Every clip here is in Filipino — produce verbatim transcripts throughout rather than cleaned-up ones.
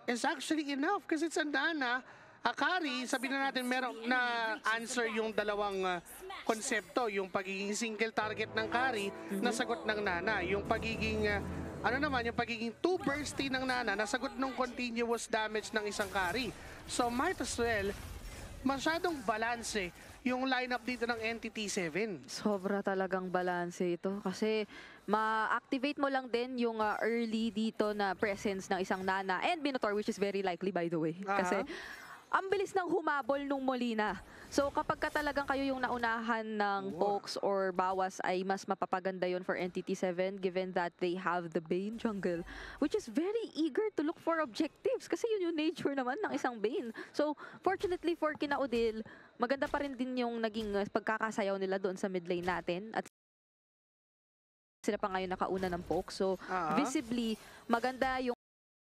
is actually enough kasi sa Nana, Akari, sabihin na natin meron na answer yung dalawang uh, konsepto, yung pagiging single target ng Kari, mm-hmm. nasagot ng Nana. Yung pagiging, uh, ano naman, yung pagiging two bursty ng Nana, nasagot ng continuous damage ng isang Kari. So might as well, masyadong balanse yung lineup dito ng N T T seven. Sobra talagang balanse ito kasi ma-activate mo lang din yung uh, early dito na presence ng isang Nana and Minotaur, which is very likely by the way. Uh-huh. Kasi ang bilis ng humabol nung Molina. So kapag ka talagang kayo yung naunahan ng pokes or bawas ay mas mapapaganda yon for N T T seven given that they have the Bane jungle which is very eager to look for objectives kasi yun yung nature naman ng isang Bane. So fortunately for kina Odil, maganda pa rin din yung naging pagkakasayaw nila doon sa mid lane natin at sila pa ngayon nakauna ng poke. So uh-huh. visibly maganda yung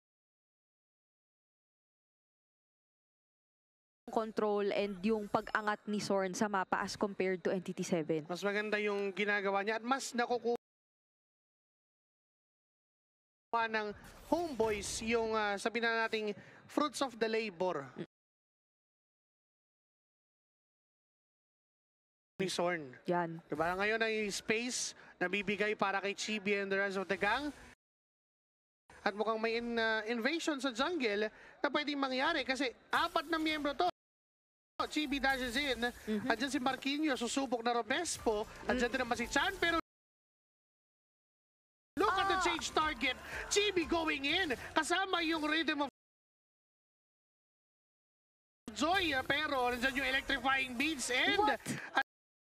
control and yung pag-angat ni Zorn sa mapa as compared to N T T seven. Mas maganda yung ginagawa niya at mas nakukuha ng Homeboys yung uh, sabihin na nating fruits of the labor ni Zorn. Yan. Diba? Ngayon ay space na bibigay para kay Chibi and the rest of the gang. At mukhang may in, uh, invasion sa jungle na pwedeng mangyari kasi apat na miyembro to. Chibi dashes in, mm-hmm. andyan si Marquinhos, susubok na Robespo, andyan din naman si Chan, pero look ah. at the change target, Chibi going in, kasama yung rhythm of Joy, pero andyan yung electrifying beats and uh,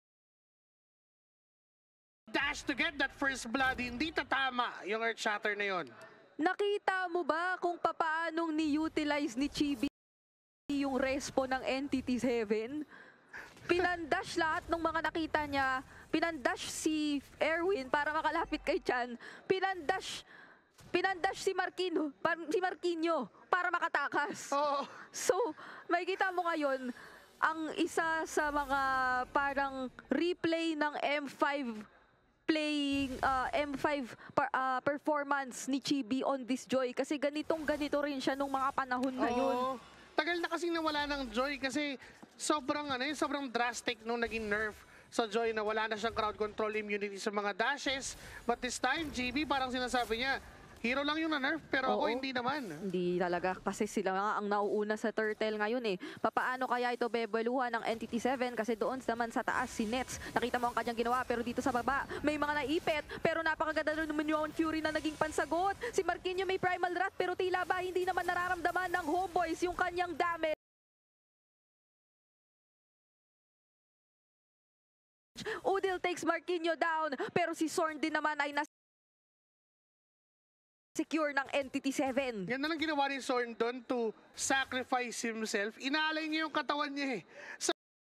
dash to get that first blood, hindi tatama yung Earth Shatter na yon. Nakita mo ba kung papaanong ni-utilize ni Chibi yung respo ng N T T seven? Pinandash lahat ng mga nakita niya. Pinandash si Erwin para makalapit kay Chan. Pinandash pinandash si Marquinhos, si Marquinhos para makatakas. Oh. So, makikita mo ngayon ang isa sa mga parang replay ng M five playing uh, M five per, uh, performance ni Chibi on this Joy kasi ganitong ganito rin siya nung mga panahon na yun. Oh, tagal na kasing nawala ng Joy kasi sobrang ano yun, sobrang drastic nung naging nerf sa Joy na wala na siyang crowd control immunity sa mga dashes. But this time, G B parang sinasabi niya, hero lang yung na-nerf, pero Oo, ako hindi naman. Hindi talaga, kasi sila nga ang nauuna sa Turtle ngayon eh. Papaano kaya ito bebeluhan ng N T T seven? Kasi doon naman sa taas si Nets. Nakita mo ang kanyang ginawa, pero dito sa baba, may mga naipit. Pero napakaganda rin naman yung Fury na naging pansagot. Si Marquinhos may Primal Rat, pero tila ba hindi naman nararamdaman ng Homeboys yung kanyang damage. Udil takes Marquinhos down, pero si Zorn din naman ay nasa secure ng N T T seven. Yan na lang ginawa ni Zorn doon to sacrifice himself. Inaalay niya yung katawan niya eh. Sa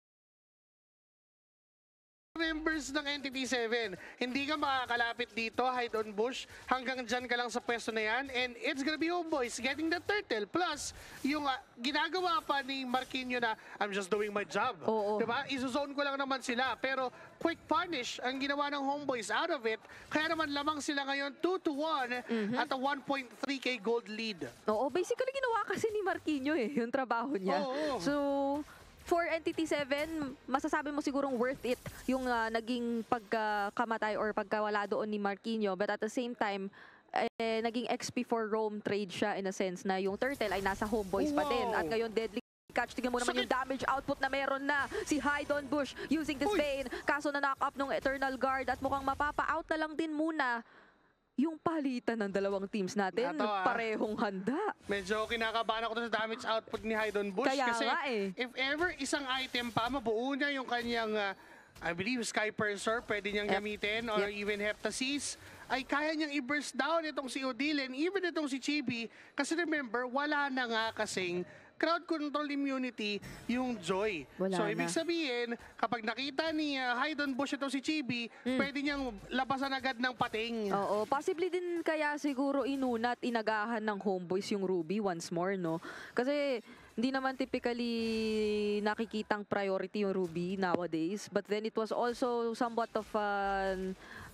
members ng N T T seven, hindi ka makakalapit dito, hide on bush, hanggang dyan ka lang sa pwesto na yan, and it's gonna be Homeboys getting the turtle, plus yung uh, ginagawa pa ni Marquinhos na, I'm just doing my job. Oo. Diba? Iso-zone ko lang naman sila, pero quick punish ang ginawa ng Homeboys out of it, kaya naman lamang sila ngayon two to one mm-hmm. at a one point three K gold lead. Oo, basically ginawa kasi ni Marquinhos eh, yung trabaho niya. Oo. So, for N T T seven, masasabi mo sigurong worth it yung uh, naging pagkamatay or pagkawala doon ni Marquinhos. But at the same time, eh, naging X P for Rome trade siya in a sense na yung Turtle ay nasa Homeboys wow. pa din. At ngayon, Deadly Catch, tingnan mo naman yung damage output na meron na si Hydon Bush using this Bane. Kaso na knock up ng Eternal Guard at mukhang mapapa-out na lang din muna yung palitan ng dalawang teams natin, Nato, ah. parehong handa. Medyo kinakabahan ako sa damage output ni Hydon Bush. Kaya kasi nga eh. if ever isang item pa, mabuo niya yung kanyang, uh, I believe, Sky Purser, pwede niyang yep. gamitin, or yep. even Heptasis, ay kaya niyang i-burst down itong si Odil and even itong si Chibi. Kasi remember, wala na nga kasing crowd control immunity yung Joy. Wala so, na. ibig sabihin, kapag nakita ni uh, Hydon Bush ito si Chibi, mm. pwede niyang labasan agad ng pating. Oo, possibly din kaya siguro inuna at inagahan ng Homeboys yung Ruby once more, no? Kasi hindi naman typically nakikitang priority yung Ruby nowadays. But then it was also somewhat of an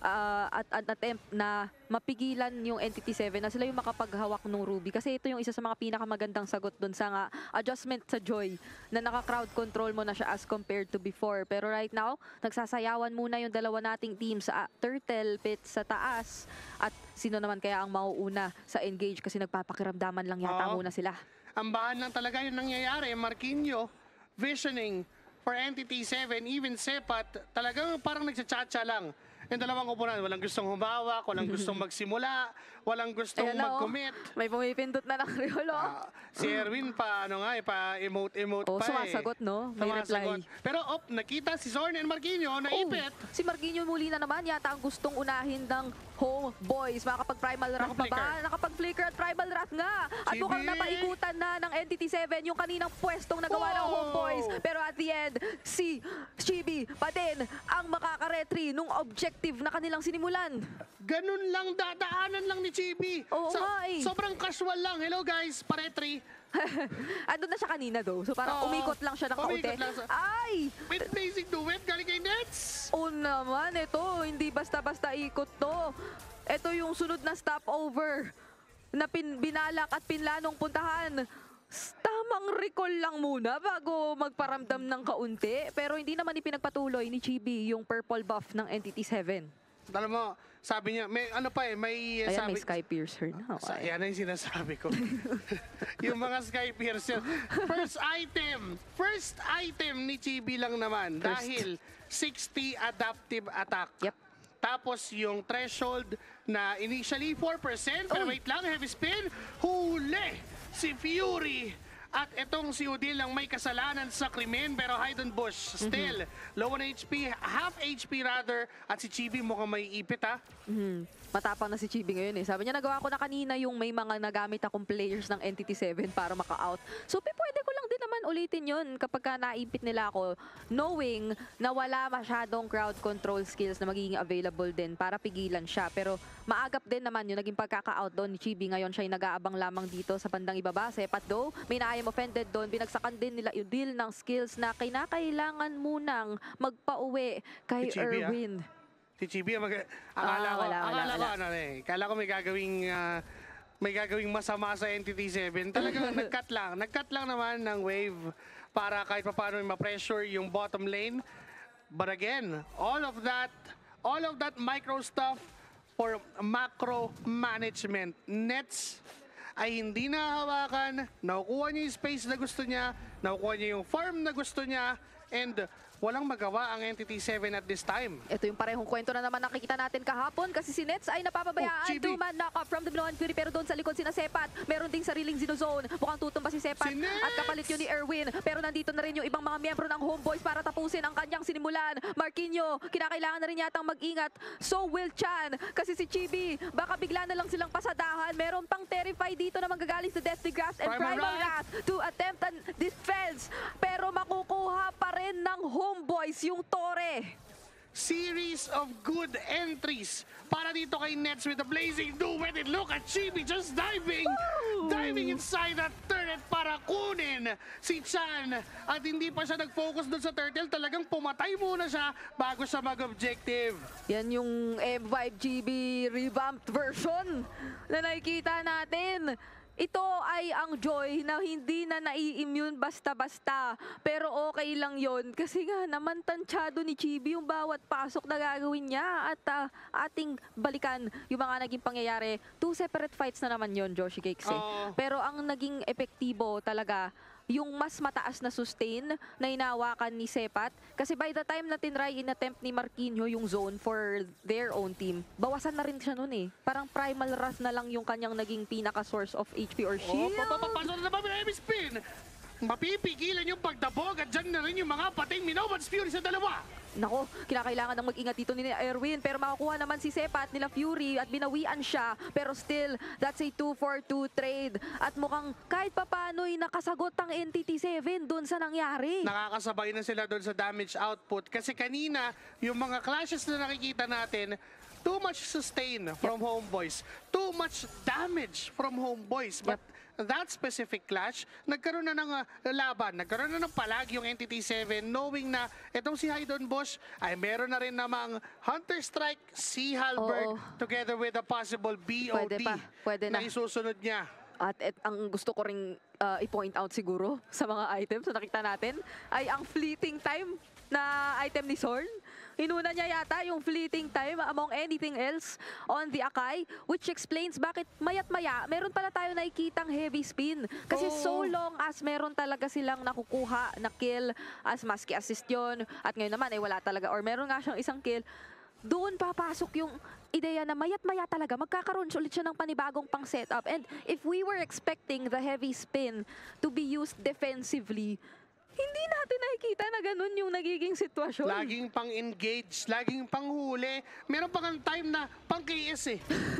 ah, at an attempt na mapigilan yung Entity seven na sila yung makapaghawak ng Ruby. Kasi ito yung isa sa mga pinakamagandang sagot dun sa nga adjustment sa Joy na naka-crowd control mo na siya as compared to before. Pero right now, nagsasayawan muna yung dalawa nating team sa Turtle Pit sa taas. At sino naman kaya ang mauuna sa engage kasi nagpapakiramdaman lang yata Oo. muna sila. Ambahan lang talaga yung nangyayari. Marquinho, visioning for Entity seven, even Sepat, talagang parang nagtsatsa lang. Yung dalawang kupunan, walang gustong humawak, walang gustong magsimula, walang gustong Ayan na, oh. mag-commit. May pumipindot na ng Riolo. Ah, si Erwin pa, ano nga, eh, pa emote-emote Oh, pa sumasagot, eh. no? May Sumasagot. reply. Pero, op, nakita si Zorn and Marquinho, naipit. Oh, si Marquinho muli na naman yata ang gustong unahin ng Home Boys. Makakapag-Primal Wrath pa ba? Nakapflicker. Nakapag-Flicker at Primal Wrath nga. At Chibi! mukhang napaikutan na ng Entity seven yung kaninang pwestong nagawa ng Wow! Home Boys. Pero at the end, si Chibi pa din ang makakaretry nung objective na kanilang sinimulan. Ganun lang, dadaanan lang ni Chibi. Oo nga eh. Sobrang casual lang. Hello guys, paretri. Andun na siya kanina though. So parang Oo. umikot lang siya ng kaunti. Umikot lang sa- Ay! With basic duet, galing kay Nets. Oo naman, ito, hindi basta-basta ikot to. Ito yung sunod na stopover na pin, binalak at pinlanong puntahan. S- Tamang recall lang muna bago magparamdam ng kaunti. Pero hindi naman ipinagpatuloy ni Chibi yung purple buff ng Entity seven. Alam mo, sabi niya, may ano pa eh, may Ayan, sabi... may Sky Piercer na. Sa, Okay. yan ang sinasabi ko. Yung mga Sky Piercer. First item. First item ni Chibi lang naman. First. Dahil sixty adaptive attack. Yep. Tapos yung threshold na initially four percent. Pero Uy. wait lang, heavy spin. Huli si Fury. At itong si Udil ang may kasalanan sa krimen. Pero Hidden Bush still low on H P. Half H P rather. At si Chibi mukhang may ipit ha. Mhm. Matapang na si Chibi ngayon eh. Sabi niya, nagawa ko na kanina yung may mga nagamit akong players ng Entity seven para maka-out. So, pi- pwede ko lang din naman ulitin yun kapag ka naipit nila ako, knowing na wala masyadong crowd control skills na magiging available din para pigilan siya. Pero maagap din naman yung naging pagkaka-out doon ni Chibi. Ngayon siya nag-aabang lamang dito sa bandang ibaba. Sepat though, may naayam offended doon. Binagsakan din nila yung deal ng skills na kinakailangan munang magpa-uwi kay Si Chibi, ah. Erwin. Si Chibi, mag akala Ah, ko, wala, wala, akala ko wala. ano eh, akala ko may gagawing ah, may gagawing masama sa Entity seven. Talagang nag-cut lang, nag-cut lang naman ng wave para kahit paano ma-pressure yung bottom lane. But again, all of that, all of that micro stuff for macro management. Nets ay hindi nahawakan, nakukuha niya yung space na gusto niya, nakukuha niya yung farm na gusto niya, and walang magawa ang Entity seven at this time. Ito yung parehong kwento na naman nakikita natin kahapon kasi si Nets ay napapabayaan. Oh, Chibi. Two-man knock-up from the Blood Fury pero doon sa likod sina Sepat. Meron ding sariling Zinozone. Mukhang tutumba si Sepat Si Nets! at kapalit yun ni Erwin. Pero nandito na rin yung ibang mga miyembro ng Homeboys para tapusin ang kanyang sinimulan. Marquinho, kinakailangan na rin yatang mag-ingat. So will Chan kasi si Chibi baka bigla na lang silang pasadahan. Meron pang Terrify dito na manggagaling sa Deathly Grasp and Primal Primal Wrath. Wrath to attempt an defense. Pero makukuha pa rin ng Homeboys yung Tore. Series of good entries para dito kay Nets with the blazing duet. And look at Chibi just diving, Woo! diving inside that turret para kunin si Chan. At hindi pa siya nag-focus doon sa turtle, talagang pumatay muna siya bago siya mag-objective. Yan yung M five G B revamped version na nakikita natin. Ito ay ang Joy na hindi na nai-immune basta-basta. Pero okay lang yon kasi nga naman tansyado ni Chibi yung bawat pasok na gagawin niya. At ah, ating balikan yung mga naging pangyayari. Two separate fights na naman yon, Joshi Cakes. eh. Oo. Pero ang naging epektibo talaga yung mas mataas na sustain na inawakan ni Sepat. Kasi by the time na tinry in-attempt ni Marquinho yung zone for their own team, bawasan na rin siya nun eh. Parang Primal Wrath na lang yung kanyang naging pinaka-source of H P or Oh, shield. papapasok na naman ng heavy spin. Mapipigilan yung pagdabog at dyan na rin yung mga pating Minoban's Fury sa dalawa. Nako, kinakailangan ng mag-ingat dito ni Erwin. Pero makukuha naman si Sepat nila Fury at binawian siya. Pero still, that's a two for two trade. At mukhang kahit papano'y nakasagot ang Entity seven dun sa nangyari. Nakakasabay na sila doon sa damage output. Kasi kanina, yung mga clashes na nakikita natin, too much sustain from Homeboys. Too much damage from Homeboys. But that specific clash, nagkaroon na ng uh, laban, nagkaroon na ng palag yung N T T seven knowing na itong si Haydon Bush ay meron na rin namang Hunter Strike, si Halberd Oo. together with a possible B O D Pwede pa, pwede na na. isusunod niya. At et, ang gusto ko ring uh, i-point out siguro sa mga items na nakita natin ay ang fleeting time na item ni Zorn. Inuna niya yata yung fleeting time among anything else on the Akai, which explains bakit mayat maya meron pala tayo nakikitang heavy spin. Kasi Oo. so long as meron talaga silang nakukuha na kill as maski assist yun, at ngayon naman ay wala talaga or meron nga siyang isang kill, doon papasok yung ideya na mayat-maya talaga magkakaroon ulit siya ng panibagong pang setup. And if we were expecting the heavy spin to be used defensively, hindi natin nakikita na ganun yung nagiging sitwasyon. Laging pang-engage, laging pang-huli. Meron pa kang time na pang-K S eh.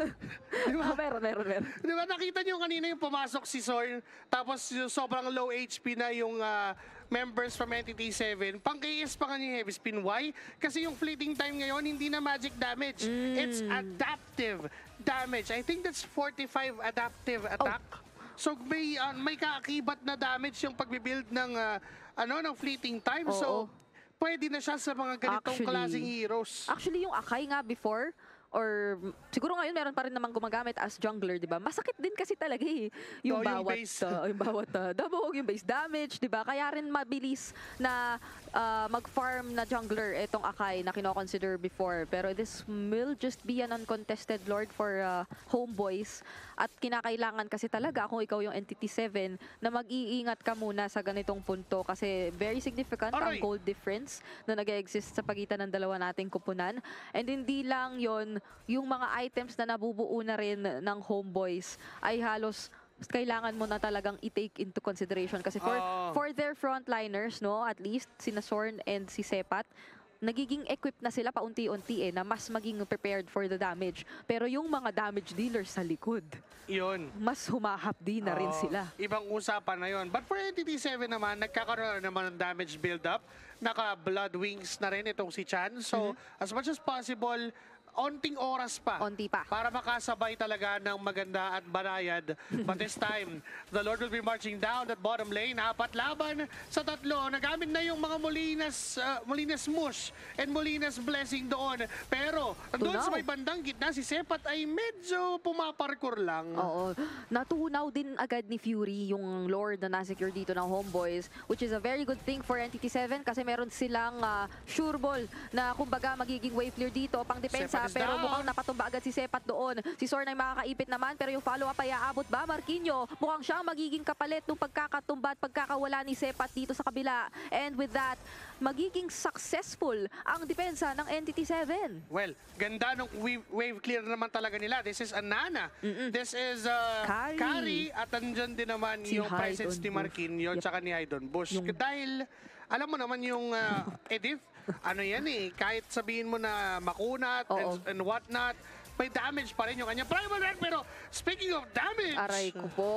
Di ba? Ah, meron, meron, meron. Di ba nakita niyo kanina yung pumasok si Zorn, tapos yung sobrang low H P na yung ah, members from N T T seven, pang-K S pa kanya yung heavy spin. Why? Kasi yung fleeting time ngayon, hindi na magic damage. It's adaptive damage. I think that's forty-five adaptive attack. So may ah, may kaakibat na damage yung pagbibuild ng ah, ano ng fleeting time. Oo. So pwede na siya sa mga ganitong Actually. klaseng heroes. Actually, yung Akai nga before, or siguro ngayon meron pa rin namang gumagamit as jungler, di ba? Masakit din kasi talaga eh. Yung Oo, yung bawat, base. uh, yung bawat uh, dabog, yung base damage, di ba? Kaya rin mabilis na uh, mag-farm na jungler itong Akai na kino-consider before. Pero this will just be an uncontested lord for uh, homeboys. At kinakailangan kasi talaga kung ikaw yung N T T seven na mag-iingat ka muna sa ganitong punto kasi very significant ang Aray! gold difference na nag-exist sa pagitan ng dalawa nating kupunan. And hindi lang yon, yung mga items na nabubuo na rin ng homeboys ay halos kailangan mo na talagang i-take into consideration kasi for Oo. for their frontliners, no, at least sina Zorn and si Sepat, nagiging equipped na sila paunti-unti eh, na mas maging prepared for the damage. Pero yung mga damage dealers sa likod, Yun. mas humahapdi na rin Oo, sila. Ibang usapan na yun. But for N T T seven naman, nagkakaroon na naman ng damage build-up. Naka-blood wings na rin itong si Chan. So, as much as possible, onting oras pa. Onti pa. Para makasabay talaga ng maganda at banayad. But this time, the Lord will be marching down that bottom lane. Apat laban sa tatlo. Nagamit na yung mga Molinas, uh, Molinas Mush and Molinas Blessing doon. Pero, doon sa Tunaw. may bandang gitna, si Sepat ay medyo pumaparkour lang. Oo. Natunaw din agad ni Fury yung Lord na nasecure dito ng Homeboys, which is a very good thing for N T T seven kasi meron silang uh, sure ball na kumbaga magiging wave clear dito pang depensa, Sepat is pero down. mukhang napatumba agad si Sepat doon. Si Zorn ay makakaipit naman pero yung follow-up ay aabot ba? Marquinho, mukhang siyang magiging kapalit ng pagkakatumba at pagkakawala ni Sepat dito sa kabila. And with that, magiging successful ang depensa ng N T T seven. Well, ganda ng wave, wave clear naman talaga nila. This is Anana. This is uh, Kari. Kari. At andyan din naman Si yung presence Haydon ni Bush. Marquinhos Yep. tsaka ni Haydon Bush. Yung- Dahil, alam mo naman yung uh, Edith, ano yan eh, kahit sabihin mo na makunat and, Oo. and whatnot, may damage pa rin yung kanya primal red. Pero speaking of damage, Aray ko po.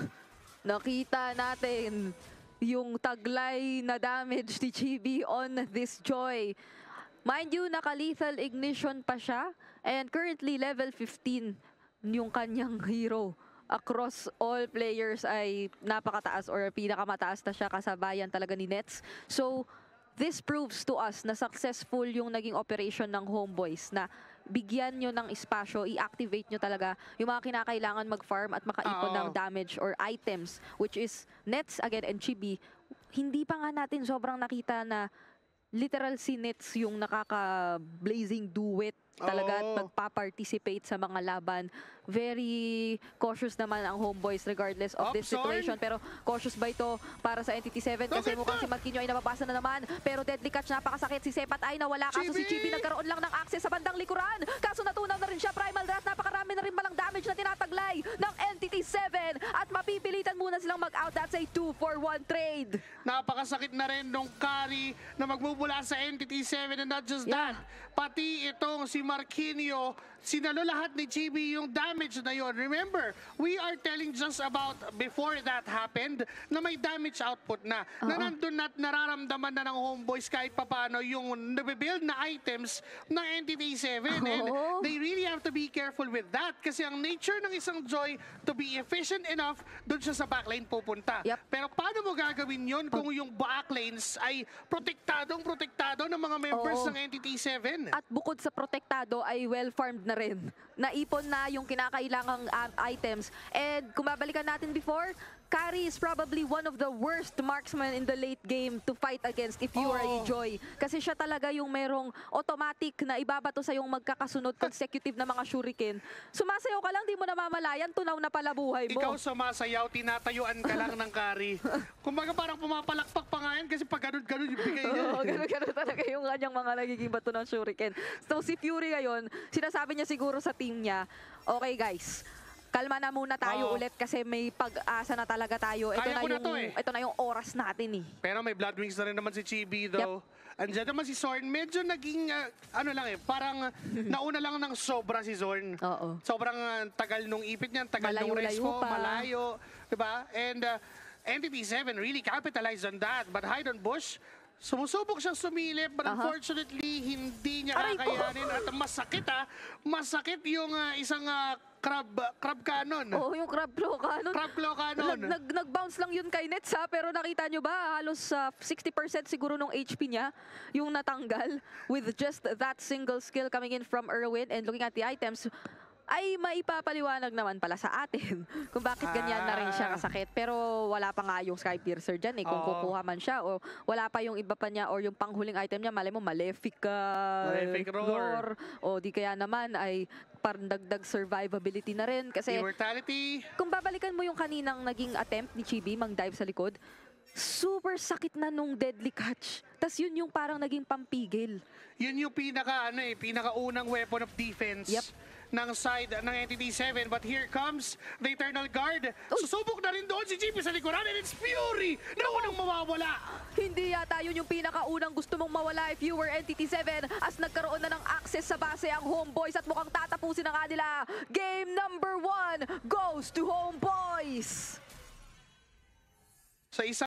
Nakita natin yung taglay na damage ni Chibi on this Joy. Mind you, naka-lethal ignition pa siya and currently level fifteen yung kanyang hero. Across all players ay napakataas or pinakamataas na siya kasabayan talaga ni Nets. So, this proves to us na successful yung naging operation ng Homeboys na bigyan nyo ng espasyo, i-activate nyo talaga yung mga kinakailangan mag-farm at makaipon Oo. ng damage or items, which is Nets again and Chibi. Hindi pa nga natin sobrang nakita na literal si Nets yung nakaka-blazing duet talaga at Oo. magpa-participate sa mga laban. Very cautious naman ang Homeboys regardless of Up, this Zorn. situation. Pero cautious ba ito para sa N T T seven? Kasi Bakit mukhang ba? si Marquinhos ay nababasa na naman. Pero deadly catch, napakasakit. Si Sepat ay nawala. Kaso si Chibi! Chibi nagkaroon lang ng access sa bandang likuran. Kaso natunaw na rin siya. Primal Wrath, napakarami na rin palang damage na tinataglay ng N T T seven. At mapipilitan muna silang mag-out. That's a two for one trade. napakasakit na rin nung Kari na magmumula sa N T T seven and not just Yeah. that. Pati itong si Marquinhos, sinalo lahat ni Chibi yung damage na yon. Remember, we are telling just about before that happened na may damage output na. Na Oo. nandun at nararamdaman na ng Homeboys kahit papano yung nabibuild na items ng N T T seven. And Oo. they really have to be careful with that kasi ang nature ng isang Joy to be efficient enough doon siya sa backlane pupunta. Yep. Pero paano mo gagawin yon kung yung backlanes ay protektadong protektado ng mga members Oo. ng N T T seven? At bukod sa protektado ay well-farmed na rin. Naipon na yung kinakailangang um, items. And kung babalikan natin before, Kari is probably one of the worst marksmen in the late game to fight against if you are a Oo. Joy. Kasi siya talaga yung merong automatic na ibabato sa yung magkakasunod consecutive na mga shuriken. Sumasayaw ka lang, di mo namamalayan, tunaw na pala buhay mo. Ikaw sumasayaw, tinatayuan ka lang ng Kari. Kumbaga parang pumapalakpak pa nga yan kasi pag ganun-ganun yung bigay niya. Oo, ganun-ganun talaga yung kanyang mga nagiging bato ng shuriken. So si Fury ngayon, sinasabi niya siguro sa team niya, okay guys, kalma na muna tayo Oo. ulit kasi may pag-asa na talaga tayo. Ito Kaya na ko na yung to eh. ito na yung oras natin eh. Pero may blood wings na rin naman si Chibi though. Andiyan naman si Zorn. Medyo naging, ah, ano lang eh, parang ah, nauna lang ng sobra si Zorn. Oo. Sobrang ah, tagal nung ipit niya, tagal nung Malayo-layo respo, pa. malayo. Diba? And uh, N T T seven really capitalized on that. But Hydron Bush, sumusubok siyang sumilip, but Aha. unfortunately, hindi niya Aray ko! kakayanin. At masakit ah, masakit yung ah, isang ah, crab, crab cannon. Oo, yung crab claw cannon. Crab claw cannon. Nag, nag, nag-bounce lang yun kay Nets ha, pero nakita nyo ba, halos uh, sixty percent siguro nung H P niya, yung natanggal with just that single skill coming in from Erwin and looking at the items, ay maipapaliwanag naman pala sa atin kung bakit ganyan na rin siya kasakit. Pero wala pa nga yung Skypiercer dyan eh, kung Oo. kukuha man siya o wala pa yung iba pa niya or yung panghuling item niya, malay mo Malefic, uh, Malefic Roar. o di kaya naman ay parang dagdag survivability na rin kasi Immortality. kung babalikan mo yung kaninang naging attempt ni Chibi mang-dive sa likod, super sakit na nung deadly catch. Tas yun yung parang naging pampigil. Yun yung pinaka ano eh, pinakaunang weapon of defense Yep. ng side ng N T T seven. But here comes the Eternal Guard. Susubok na rin doon si G P sa likuran and it's Fury na unang mawawala. Hindi yata yun yung pinakaunang gusto mong mawala if you were N T T seven as nagkaroon na ng access sa base ang Homeboys at mukhang tatapusin na nga nila. Game number one goes to Homeboys! Sa isa